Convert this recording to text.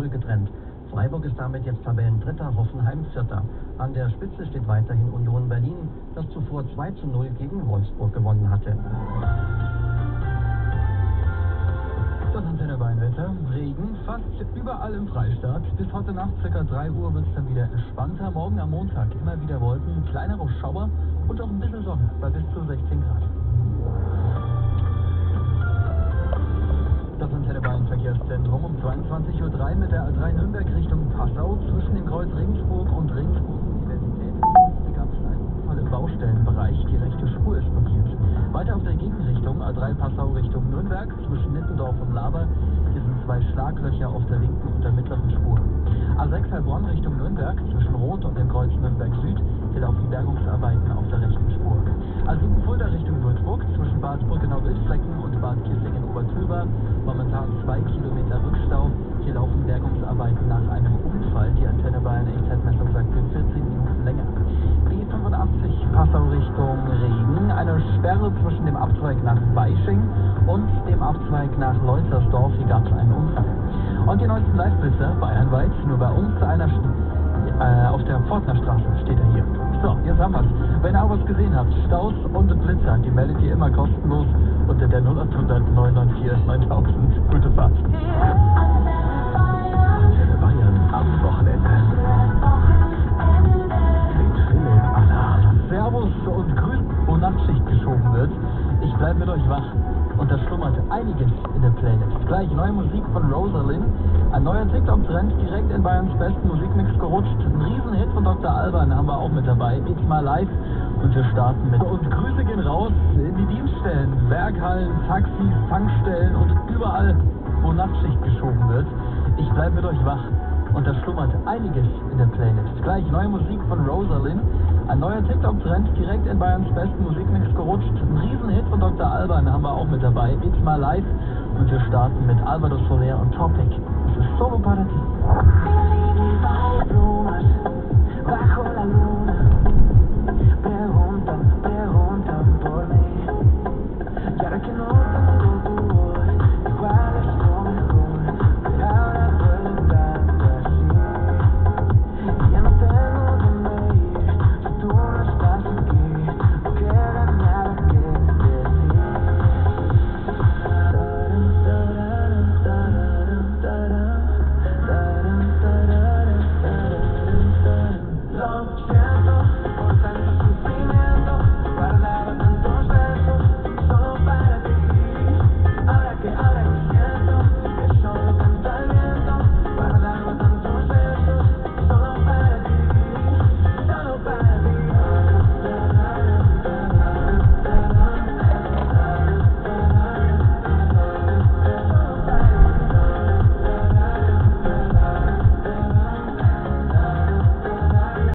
0 getrennt. Freiburg ist damit jetzt Tabellendritter, Hoffenheim Vierter. An der Spitze steht weiterhin Union Berlin, das zuvor 2:0 gegen Wolfsburg gewonnen hatte. Das Antenne Bayern-Wetter. Regen fast überall im Freistaat. Bis heute Nacht ca. 3 Uhr wird es dann wieder entspannter. Morgen am Montag immer wieder Wolken, kleinere Schauer und auch ein bisschen Sonne bei bis zu 16 Grad. Das Antenne Bayern Verkehrszentrum um 22:03 Uhr mit der A3 Nürnberg Richtung Passau zwischen dem Kreuz Regensburg und Regensburg Universität. Hier gab es einen Unfall im Baustellenbereich, die rechte Spur ist blockiert. Weiter auf der Gegenrichtung A3 Passau Richtung Nürnberg zwischen Nittendorf und Laber. Hier sind 2 Schlaglöcher auf der linken und der mittleren Spur. A6 Heilbronn Richtung Nürnberg zwischen Rhode und dem Kreuz Nürnberg Süd. Hier laufen Bergungsarbeiten auf der rechten Spur. A7 Fulda Richtung Würzburg zwischen Bad Brückenau-Wildflecken und Bad Kissingen-Obertülbach. Momentan 2 Kilometer Rückstau. Hier laufen Bergungsarbeiten nach einem Unfall. Die Antenne Bayern Echtzeitmessung sagt für 14 Minuten länger. B85 Passau Richtung Regen. Eine Sperre zwischen dem Abzweig nach Weisching und dem Abzweig nach Leutersdorf. Hier gab es einen Unfall. Und die neuesten Live-Blitzer bayernweit, nur bei uns auf der Pfortnerstraße steht er hier. So, jetzt haben wir's. Wenn ihr auch was gesehen habt, Staus und Blitzer, die meldet ihr immer kostenlos unter der 0800 994 9000. Gute Fahrt. Antenne Bayern am Wochenende. Mit Philipp Anna. Servus und Grüß, wo Nachtschicht geschoben wird. Ich bleib mit euch wach. Und da schlummert einiges in der Playlist. Gleich neue Musik von Rosalind. Ein neuer TikTok-Trend direkt in Bayerns besten Musikmix gerutscht. Ein Riesenhit von Dr. Alban haben wir auch mit dabei. It's My Life. Und wir starten mit. Und Grüße gehen raus in die Dienststellen, Werkhallen, Taxis, Tankstellen und überall, wo Nachtschicht geschoben wird. Ich bleib mit euch wach. Und da schlummert einiges in der Playlist. Gleich neue Musik von Rosalind. Ein neuer TikTok-Trend direkt in Bayerns besten Musikmix gerutscht. Ein Riesenhit von Dr. Alban haben wir auch mit dabei. It's My Life. Und wir starten mit Alvaro Soler und Topic.